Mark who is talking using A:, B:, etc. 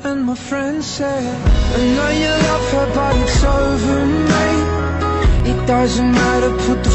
A: And my friend said, I know you love her, but it's over, mate. It doesn't matter, put the